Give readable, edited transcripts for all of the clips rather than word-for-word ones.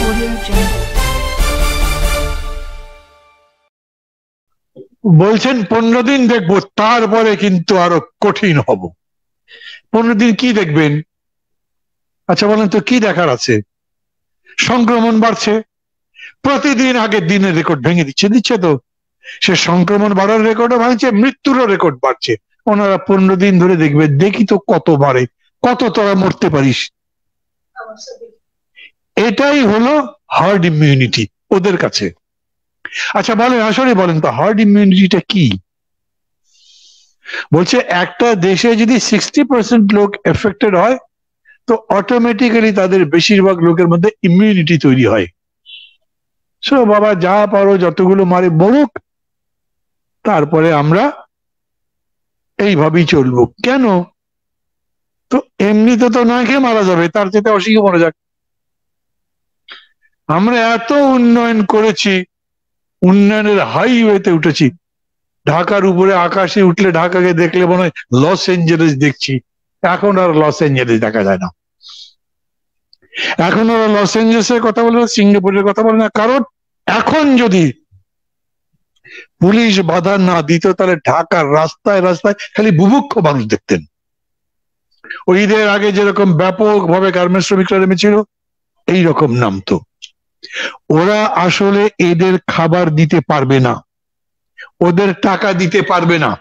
বলছেন 15 দিন দেখবো, তারপরে কিন্তু আরো কঠিন হব। 15 দিন কি দেখবেন? আচ্ছা বলেন তো, কি দেখার আছে? সংক্রমণ বাড়ছে, প্রতিদিন আগের দিনের রেকর্ড ভেঙে দিচ্ছে তো। সে সংক্রমণ বাড়ার রেকর্ডও ভাঙছে, মৃত্যুরও রেকর্ড বাড়ছে। ওনারা 15 দিন ধরে দেখবে, দেখি তো কত বাড়ে, কত তোরা মরতে পারিস। এটাই হলো হার্ড ইমিউনিটি ওদের কাছে। আচ্ছা বলেন, আসলে বলেন তো হার্ড ইমিউনিটিটা কি? বলছে একটা দেশে যদি 60% লোক এফেক্টেড হয়, তো অটোমেটিক্যালি তাদের বেশিরভাগ লোকের মধ্যে ইমিউনিটি তৈরি হয়। সো বাবা যা পারো যতগুলো মারে মরুক, তারপরে আমরা এইভাবেই চলবো। কেন? তো এমনিতে তো না খেয়ে মারা যাবে, তার চেয়ে অসুখে মরে যাক। আমরা এত উন্নয়ন করেছি, উন্নয়নের হাইওয়েতে উঠেছি, ঢাকার উপরে আকাশে উঠলে ঢাকাকে দেখলে মনে হয় লস এঞ্জেলেস দেখছি। এখন আর লস এঞ্জেলেস দেখা যায় না। এখন ওরা লস এঞ্জেলেসের কথা বলে না, সিঙ্গাপুরের কথা বলে না। কারণ এখন যদি পুলিশ বাধা না দিত, তাহলে ঢাকার রাস্তায় রাস্তায় খালি বুভুক্ষ মানুষ দেখতেন। ওই ঈদের আগে যেরকম ব্যাপকভাবে গার্মেন্টস শ্রমিকরা নেমেছিল, এইরকম নামতো। ওরা আসলে এদের খাবার দিতে পারবে না, ওদের টাকা দিতে পারবে না।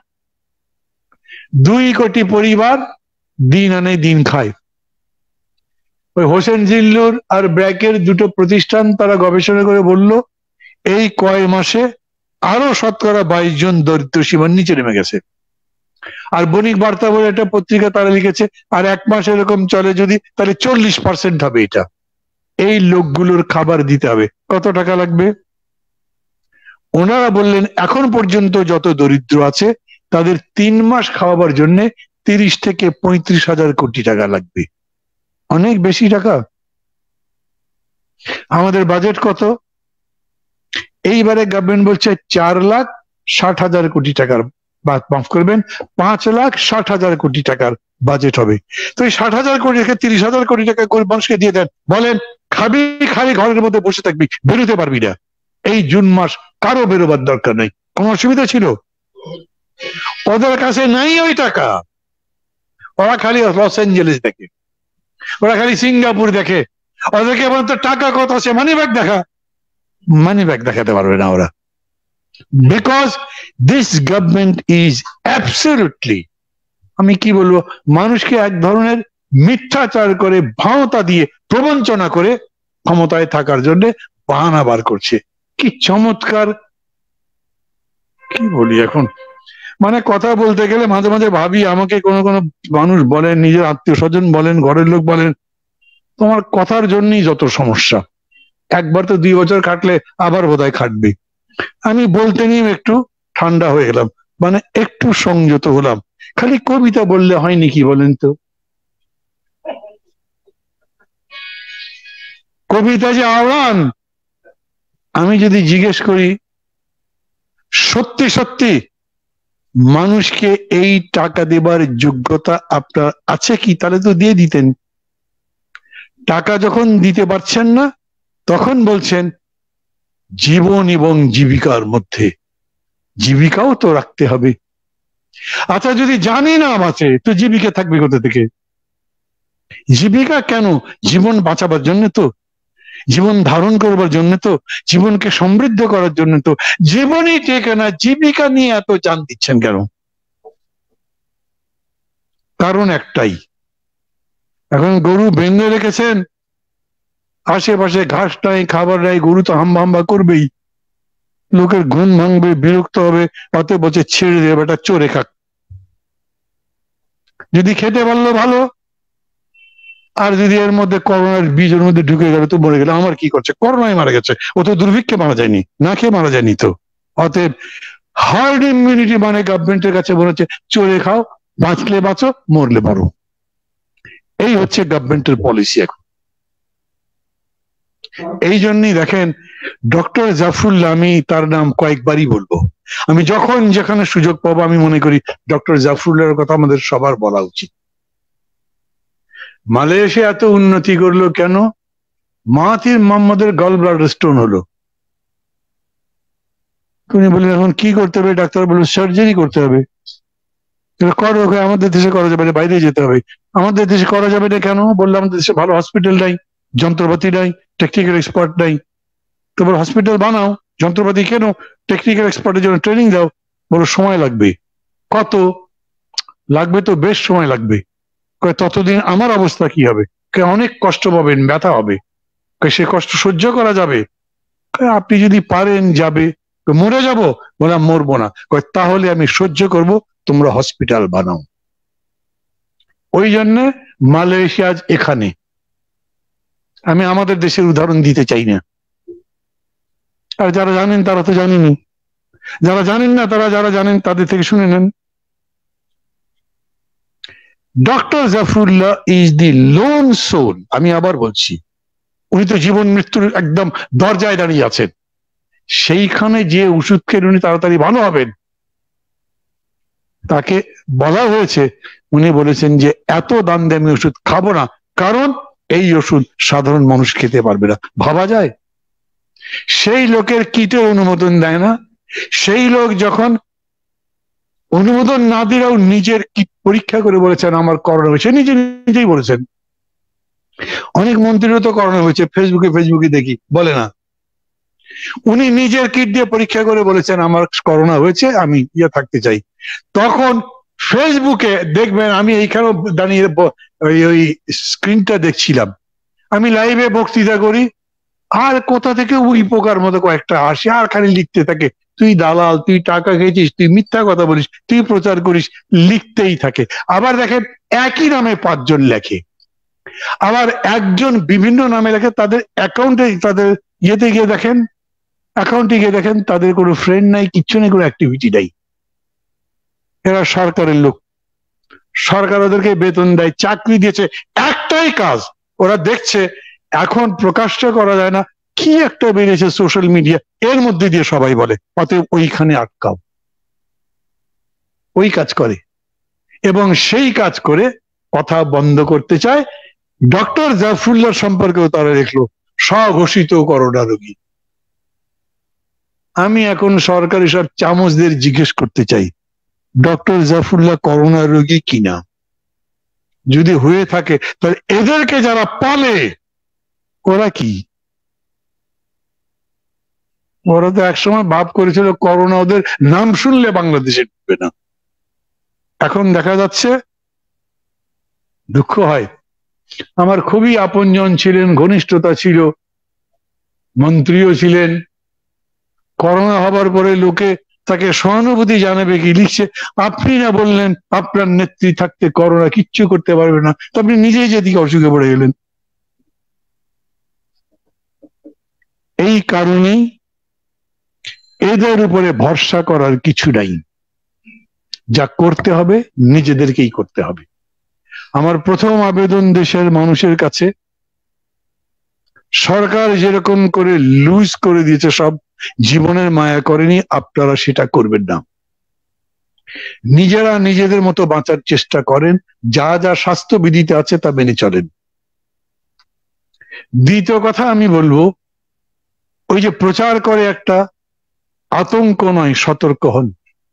2 কোটি পরিবার দিন আনে দিন খায়। ওই হোসেন জিল্লুর আর ব্র্যাকের দুটো প্রতিষ্ঠান তারা গবেষণা করে বলল, এই কয় মাসে আরো শতকরা 22 জন দরিদ্র সীমার নিচে নেমে গেছে। আর বণিক বার্তা বলে একটা পত্রিকা তারা লিখেছে, আর 1 মাস এরকম চলে যদি, তাহলে 40% হবে এটা। এই লোকগুলোর খাবার দিতে হবে, কত টাকা লাগবে? ওনারা বললেন এখন পর্যন্ত যত দরিদ্র আছে তাদের 3 মাস খাওয়াবার জন্য 30 থেকে 35 হাজার কোটি টাকা লাগবে। অনেক বেশি টাকা। আমাদের বাজেট কত? এইবারে গভর্নমেন্ট বলছে 4,60,000 কোটি টাকার, মাফ করবেন, 5,60,000 কোটি টাকার বাজেট হবে। তো এই 60,000 কোটি টাকা 30,000 কোটি টাকা গরিব মানুষকে দিয়ে দেন, বলেন খাবি খালি ঘরের মধ্যে বসে থাকবি, বেরোতে পারবি না। এই জুন মাস কারো বেরোবার দরকার নেই। কোন অসুবিধা ছিল? ওদের কাছে নাই ওই টাকা। ওরা খালি লস এঞ্জেলেস দেখে, ওরা খালি সিঙ্গাপুর দেখে। ওদেরকে বলতো টাকা কত আছে, মানি ব্যাগ দেখা, মানি ব্যাগ দেখাতে পারবে না ওরা। Because this government is absolutely, আমি কি বলবো, মানুষকে এক ধরনের মিথ্যাচার করে, ভাওতা দিয়ে, প্রবঞ্চনা করে ক্ষমতায় থাকার জন্য বাহানা বার করছে। কি চমৎকার! কি বলি এখন, মানে কথা বলতে গেলে মাঝে মাঝে ভাবি, আমাকে কোনো কোনো মানুষ বলেন, নিজের আত্মীয় স্বজন বলেন, ঘরের লোক বলেন, তোমার কথার জন্যই যত সমস্যা। একবার তো 2 বছর খাটলে আবার বোধহয় খাটবে। আমি বলতে নিয়ে একটু ঠান্ডা হয়ে গেলাম, মানে একটু সংযত হলাম। খালি কবিতা বললে হয় নাকি বলেন তো? কবিতা যে আওড়ান। আমি যদি জিজ্ঞেস করি সত্যি সত্যি মানুষকে এই টাকা দেবার যোগ্যতা আপনার আছে কি, তাহলে তো দিয়ে দিতেন। টাকা যখন দিতে পারছেন না, তখন বলছেন জীবন এবং জীবিকার মধ্যে, জীবিকাও তো রাখতে হবে। আচ্ছা যদি জানি না আছে, তো জীবিকা থাকবে কোথা থেকে? জীবিকা কেন? জীবন বাঁচাবার জন্য তো, জীবন ধারণ করবার জন্য তো, জীবনকে সমৃদ্ধ করার জন্য তো। জীবনই টেকে না, জীবিকা নিয়ে এত জান দিচ্ছেন কেন? কারণ একটাই, এখন গরু বেঁধে রেখেছেন, আশেপাশে ঘাস নাই, খাবার নাই, গরু তো হাম্বা হাম্বা করবেই, লোকের ঘুম ভাঙবে, বিরক্ত হবে, অত বছর ছেড়ে দেবে, এটা চড়ে খাক। যদি খেতে পারলো ভালো, আর যদি এর মধ্যে করোনার বীজের মধ্যে ঢুকে গেলে তো মরে গেলে আমার কি করছে? করোনায় মারা গেছে, ও তো দুর্ভিক্ষে মারা যায়নি, না খেয়ে মারা যায়নি তো। অতএব হার্ড ইমিউনিটি মানে গভর্নমেন্টের কাছে বলেছে চড়ে খাও, বাঁচলে বাঁচো, মরলে মরো। এই হচ্ছে গভর্নমেন্টের পলিসি এখন। এই জন্যই দেখেন ডক্টর জাফরুল্লাহ, আমি তার নাম কয়েকবারই বলবো, আমি যখন যেখানে সুযোগ পাবো আমি মনে করি ডক্টর জাফরুল্লাহর কথা আমাদের সবার বলা উচিত। মালয়েশিয়া এত উন্নতি করলো কেন? মাহাথির মোহাম্মদের গল ব্লাডার স্টোন হলো। উনি বললেন এখন কি করতে হবে? ডাক্তার বলল সার্জারি করতে হবে। করো, আমাদের দেশে করা যাবে না, বাইরে যেতে হবে। আমাদের দেশে করা যাবে না কেন? বললাম আমাদের দেশে ভালো হসপিটাল নাই, যন্ত্রপাতি নাই, টেকনিক্যাল এক্সপার্ট নাই। তোমার হসপিটাল বানাও, যন্ত্রপাতি কেন, টেকনিক্যাল এক্সপার্টের জন্য ট্রেনিং দাও। বড় সময় লাগবে। কত লাগবে? তো বেশ সময় লাগবে। ততদিন আমার অবস্থা কি হবে? অনেক কষ্ট পাবেন, ব্যথা হবে। সে কষ্ট সহ্য করা যাবে? আপনি যদি পারেন যাবে। মরে যাব? বললাম মরবো না। তাহলে আমি সহ্য করব, তোমরা হসপিটাল বানাও। ওই জন্য মালয়েশিয়া আজ এখানে। আমি আমাদের দেশের উদাহরণ দিতে চাই না। আর যারা জানেন তারা তো জানেনি, যারা জানেন না তারা যারা জানেন তাদের থেকে শুনে নেন। Doctor Zafrullah is the lone soul. আমি আবার বলছি, উনি তো জীবন মৃত্যুর একদম দরজায় দাঁড়িয়ে আছেন। সেইখানে যে ওষুধ খেলে উনি তাড়াতাড়ি ভালো হবেন, তাকে বলা হয়েছে, উনি বলেছেন যে এত দাম দিয়ে আমি ওষুধ খাবো না, কারণ এই ওষুধ সাধারণ মানুষ খেতে পারবে না। ভাবা যায়? সেই লোকের কিটের অনুমোদন দেয় না। সেই লোক যখন অনুমোদন না দিলেও নিজের কিট পরীক্ষা করে বলেছেন আমার করোনা হয়েছে, নিজেই বলেছেন। অনেক মন্ত্রীরও তো করোনা হয়েছে, ফেসবুকে দেখি, বলে না? উনি নিজের কিট দিয়ে পরীক্ষা করে বলেছেন আমার করোনা হয়েছে, আমি থাকতে চাই। তখন ফেসবুকে দেখবেন, আমি এইখানে দাঁড়িয়ে ওই স্ক্রিনটা দেখছিলাম, আমি লাইভে বক্তৃতা করি, আর কোথা থেকে ওই পোকার মতো কয়েকটা আসে আর খালি লিখতে থাকে, তুই দালাল, তুই টাকা খেয়েছিস, তুই মিথ্যা কথা বলিস, তুই প্রচার করিস, লিখতেই থাকে। আবার দেখেন একই নামে 5 জন লেখে, আবার একজন বিভিন্ন নামে লেখে। তাদের অ্যাকাউন্টে, তাদের ইয়েতে গিয়ে দেখেন, অ্যাকাউন্টে গিয়ে দেখেন তাদের কোনো ফ্রেন্ড নাই, কিচ্ছু নেই, কোনো অ্যাক্টিভিটি নাই। এরা সরকারের লোক, সরকার ওদেরকে বেতন দেয়, চাকরি দিয়েছে, একটাই কাজ ওরা দেখছে এখন প্রকাশ্য করা যায় না, কি একটা বেরিয়েছে সোশ্যাল মিডিয়া, এর মধ্যে দিয়ে সবাই বলে, অতএব ওইখানে আটকাও। ওই কাজ করে, এবং সেই কাজ করে কথা বন্ধ করতে চায়। ডক্টর জাফরুল্লাহ সম্পর্কেও তারা দেখলো স্বঘোষিত করোনা রোগী। আমি এখন সরকারি সব চামচদের জিজ্ঞেস করতে চাই, ডক্টর জাফরুল্লাহ করোনা রোগী কিনা? যদি হয়ে থাকে তাহলে এদেরকে যারা পালে ওরা কি? ওরা তো একসময় ভাব করেছিল করোনা ওদের নাম শুনলে বাংলাদেশে ঢুকবে না। এখন দেখা যাচ্ছে, দুঃখ হয়, আমার খুবই আপনজন ছিলেন, ঘনিষ্ঠতা ছিল, মন্ত্রীও ছিলেন, করোনা হবার পরে লোকে তাকে সহানুভূতি জানাবে কি লিখছে, আপনি না বললেন আপনার নেত্রী থাকতে করোনা কিচ্ছু করতে পারবে না, তো আপনি নিজেই যেদিকে অসুখে পড়ে গেলেন। এই কারণেই এদের উপরে ভরসা করার কিছু নাই। যা করতে হবে নিজেদেরকেই করতে হবে। আমার প্রথম আবেদন দেশের মানুষের কাছে, সরকার যেরকম করে লুজ করে দিয়েছে সব, জীবনের মায়া করেনি, আপনারা সেটা করবেন না। নিজেরা নিজেদের মতো বাঁচার চেষ্টা করেন, যা যা স্বাস্থ্যবিধিতে আছে তা মেনে চলেন। দ্বিতীয় কথা আমি বলবো, ওই যে প্রচার করে একটা আতঙ্ক নয়, সতর্ক হন।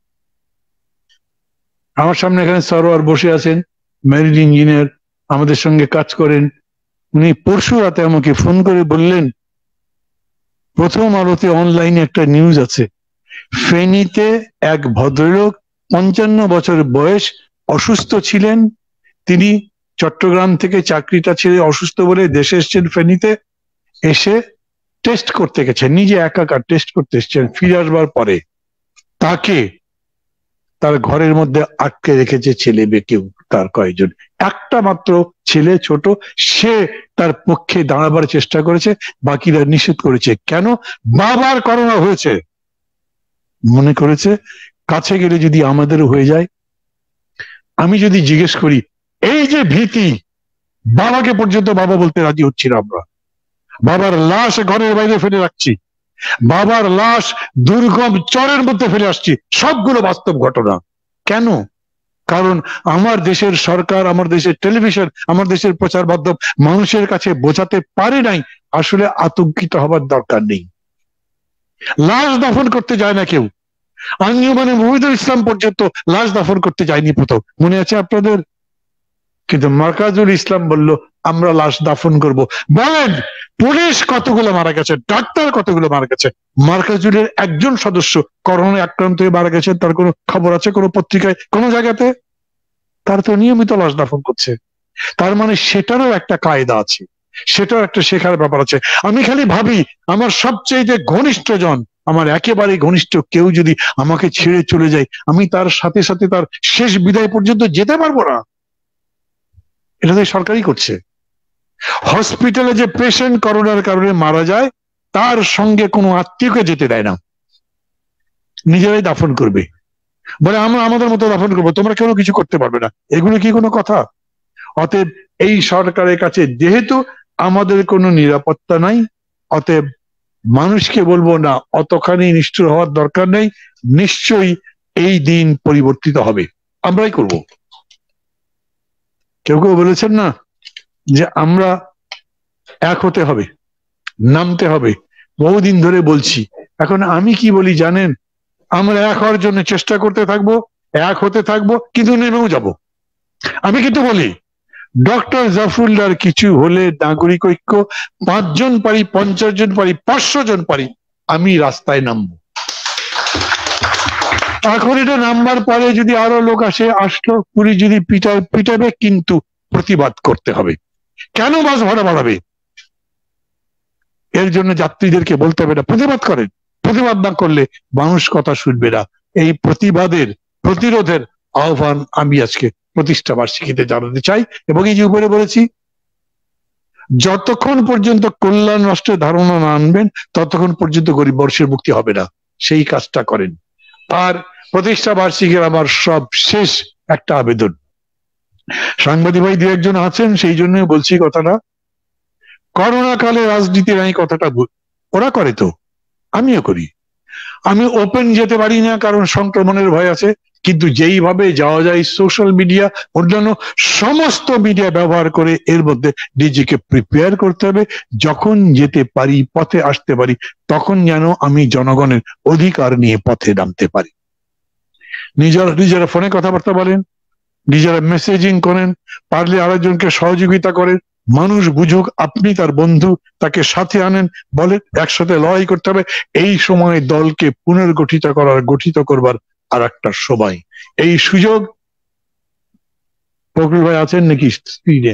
আমার সামনে এখানে সরোয়ার বসে আছেন, মেরিন ইঞ্জিনিয়ার, আমাদের সঙ্গে কাজ করেন। উনি পরশু রাতে আমাকে ফোন করে বললেন, প্রথম আলোতে অনলাইনে একটা নিউজ আছে, ফেনীতে এক ভদ্রলোক 55 বছর বয়স, অসুস্থ ছিলেন, তিনি চট্টগ্রাম থেকে চাকরিটা ছেড়ে অসুস্থ বলে দেশে এসছেন, ফেনীতে এসে টেস্ট করতে গেছেন, নিজে একাকার টেস্ট করতে এসছেন। ফিরে আসবার পরে তাকে তার ঘরের মধ্যে আটকে রেখেছে ছেলে কেউ, তার কয়েকজন, একটা মাত্র ছেলে ছোট, সে তার পক্ষে দাঁড়াবার চেষ্টা করেছে, বাকিরা নিষেধ করেছে। কেন? বাবার করোনা হয়েছে, মনে করেছে কাছে গেলে যদি আমাদেরও হয়ে যায়। আমি যদি জিজ্ঞেস করি, এই যে ভীতি, বাবাকে পর্যন্ত বাবা বলতে রাজি হচ্ছি না আমরা, বাবার লাশ ঘরের বাইরে ফেলে রাখছি, বাবার লাশ দুর্গম চরের মধ্যে ফেলে আসছি, সবগুলো বাস্তব ঘটনা। কেন? কারণ আমার দেশের সরকার, আমার দেশের টেলিভিশন, আমার দেশের প্রচার মাধ্যম মানুষের কাছে বোঝাতে পারে নাই আসলে আতঙ্কিত হবার দরকার নেই। লাশ দাফন করতে যায় না কেউ, আঞ্জুমানে মুহিদুল ইসলাম পর্যন্ত লাশ দাফন করতে যায়নি প্রথম, মনে আছে আপনাদের? কিন্তু মার্কাজুল ইসলাম বলল আমরা লাশ দাফন করব। বলেন পুলিশ কতগুলো মারা গেছে, ডাক্তার কতগুলো মারা গেছে, মার্কাজুলের একজন সদস্য করোনায় আক্রান্ত হয়ে মারা গেছেন, তার কোনো খবর আছে কোনো পত্রিকায় কোনো জায়গাতে? তার তো নিয়মিত লাশ দাফন করছে। তার মানে সেটারও একটা কায়দা আছে, সেটাও একটা শেখার ব্যাপার আছে। আমি খালি ভাবি আমার সবচেয়ে যে ঘনিষ্ঠ জন, আমার একেবারে ঘনিষ্ঠ কেউ যদি আমাকে ছেড়ে চলে যায়, আমি তার সাথে সাথে তার শেষ বিদায় পর্যন্ত যেতে পারবো না। এটা তো সরকারই করছে। হসপিটালে যে পেশেন্ট করোনার কারণে মারা যায় তার সঙ্গে কোনো আত্মীয়কে যেতে দেয় না, নিজেরাই দাফন করবে, বলে আমরা আমাদের মতো দাফন করবো, তোমরা কেউ কিছু করতে পারবে না। এগুলো কি কোনো কথা? অতএব এই সরকারের কাছে যেহেতু আমাদের কোনো নিরাপত্তা নাই, অতএব মানুষকে বলবো না অতখানি নিষ্ঠুর হওয়ার দরকার নেই, নিশ্চয়ই এই দিন পরিবর্তিত হবে, আমরাই করব। কেউ কেউ বলেছেন না যে আমরা এক হতে হবে, নামতে হবে, বহুদিন ধরে বলছি। এখন আমি কি বলি জানেন? আমরা এক হওয়ার জন্য চেষ্টা করতে থাকবো, এক হতে থাকবো, কিন্তু নেমেও যাব। আমি কিন্তু বলি ডক্টর জাফরুল্লাহর কিছু হলে নাগরিক ঐক্য 5 জন পারি, 50 জন পারি, 500 জন পারি, আমি রাস্তায় নামবো। এখন এটা নামবার পরে যদি আরো লোক আসলো, পুলিশ যদি পিটাবে, কিন্তু প্রতিবাদ করতে হবে। কেন বাস ভাড়া বাড়াবে? এর জন্য যাত্রীদেরকে বলতে হবে না প্রতিবাদ করেন, প্রতিবাদ না করলে মানুষ কথা শুনবে না। এই প্রতিবাদের, প্রতিরোধের আহ্বান আমি আজকে প্রতিষ্ঠা বার্ষিকীতে জানাতে চাই। এবং এই যে উপরে বলেছি, যতক্ষণ পর্যন্ত কল্যাণ রাষ্ট্রের ধারণা না আনবেন ততক্ষণ পর্যন্ত গরিব মানুষের মুক্তি হবে না, সেই কাজটা করেন। আর প্রতিষ্ঠা বার্ষিকীর আমার সব শেষ একটা আবেদন, সাংবাদিক ভাই 2-1 জন আছেন সেই জন্য বলছি কথাটা, করোনা কালে রাজনীতির এই কথাটা ওরা করে, তো আমিও করি। আমি ওপেন যেতে পারি না কারণ সংক্রমণের ভয় আছে, কিন্তু যেইভাবে যাওয়া যায় সোশ্যাল মিডিয়া, অন্যান্য সমস্ত মিডিয়া ব্যবহার করে এর মধ্যে নিজেকে প্রিপেয়ার করতে হবে। যখন যেতে পারি, পথে আসতে পারি, তখন যেন আমি জনগণের অধিকার নিয়ে পথে নামতে পারি। নিজেরা ফোনে কথাবার্তা বলেন, নিজেরা মেসেজিং করেন, পারলে আরেকজনকে সহযোগিতা করেন, মানুষ বুঝুক আপনি তার বন্ধু, তাকে সাথে আনেন, বলেন একসাথে লড়াই করতে হবে। এই সময় দলকে গঠিত করবার আর একটা সময়, এই সুযোগ। ফখরুল ভাই আছেন নাকি স্ক্রিনে?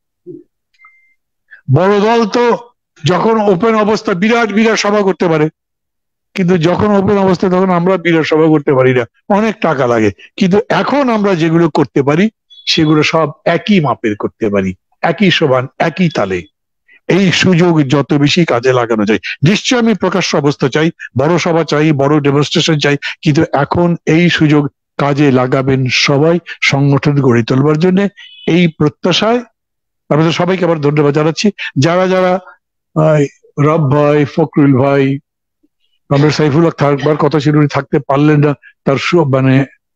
বড় দল তো যখন ওপেন অবস্থা বিরাট বিরাট সভা করতে পারে, কিন্তু যখন ওপেন অবস্থা তখন আমরা বিরাট সভা করতে পারি না, অনেক টাকা লাগে। কিন্তু এখন আমরা যেগুলো করতে পারি সেগুলো সব একই মাপের করতে পারি, একই সমান, একই তালে। এই সুযোগ যত বেশি কাজে লাগানো যায়, নিশ্চয় আমি প্রকাশ্য অবস্থা চাই, বড় সভা চাই, বড় ডেমনস্ট্রেশন চাই, কিন্তু এখন এই সুযোগ কাজে লাগাবেন সবাই সংগঠন গড়ে তোলবার জন্য। এই প্রত্যাশায় আপনাদের সবাইকে আবার ধন্যবাদ জানাচ্ছি। যারা যারা রব ভাই, ফখরুল ভাই, আমাদের সাইফুল্লাহ থাকবার কথা ছিল, থাকতে পারলেন না, তার মানে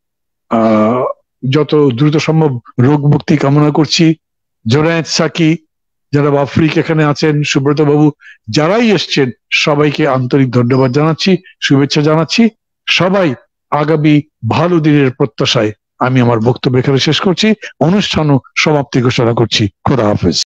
যত দ্রুত সম্ভব রোগ মুক্তি কামনা করছি। জোনায়েদ সাকি, যারা আফ্রিক এখানে আছেন, সুব্রত বাবু, যারাই এসছেন সবাইকে আন্তরিক ধন্যবাদ জানাচ্ছি, শুভেচ্ছা জানাচ্ছি। সবাই আগামী ভালো দিনের প্রত্যাশায় আমি আমার বক্তব্য এখানে শেষ করছি, অনুষ্ঠানও সমাপ্তি ঘোষণা করছি। খোদা হাফেজ।